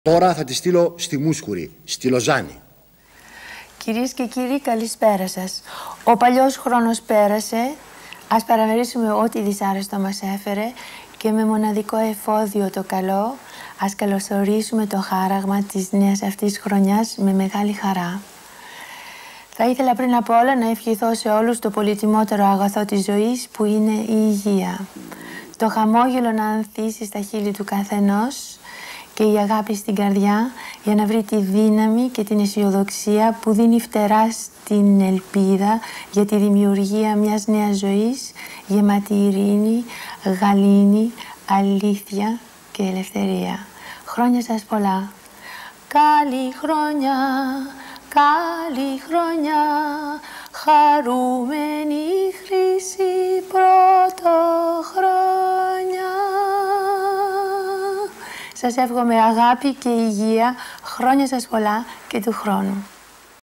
Τώρα θα τη στείλω στη Μούσκουρη, στη Λοζάνη. Κυρίες και κύριοι, καλησπέρα σας. Ο παλιός χρόνος πέρασε. Ας παραμερίσουμε ό,τι δυσάρεστο μας έφερε και με μοναδικό εφόδιο το καλό, ας καλωσορίσουμε το χάραγμα της νέας αυτής χρονιάς με μεγάλη χαρά. Θα ήθελα πριν απ' όλα να ευχηθώ σε όλους το πολυτιμότερο αγαθό της ζωής που είναι η υγεία. Το χαμόγελο να ανθίσει στα χείλη του καθενός και η αγάπη στην καρδιά για να βρει τη δύναμη και την αισιοδοξία που δίνει φτερά στην ελπίδα για τη δημιουργία μιας νέας ζωής γεμάτη ειρήνη, γαλήνη, αλήθεια και ελευθερία. Χρόνια σας πολλά. Καλή χρονιά, καλή χρονιά, χαρούμενη χρυσή πρωτοχρονιά. Σας εύχομαι αγάπη και υγεία, χρόνια σας πολλά και του χρόνου.